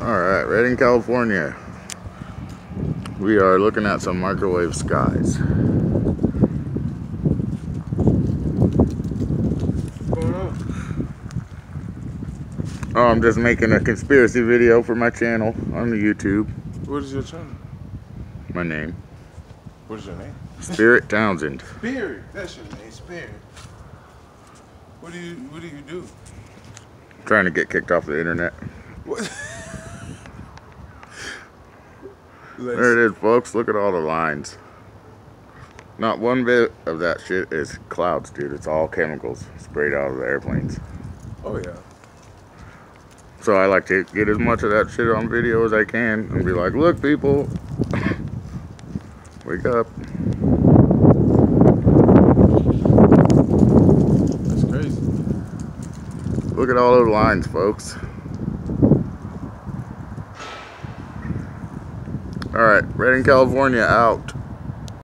Alright, Redding, California. We are looking at some microwave skies. What's going on? Oh, I'm just making a conspiracy video for my channel on the YouTube. What is your channel? My name. What is your name? Spirit Townsend. Spirit. That's your name, Spirit. What do you do? Trying to get kicked off the internet. What? There it is, folks. Look at all the lines. Not one bit of that shit is clouds, dude. It's all chemicals sprayed out of the airplanes. Oh yeah. So I like to get as much of that shit on video as I can and be like, look, people, wake up. That's crazy. Look at all those lines, folks. All right, Redding, California out.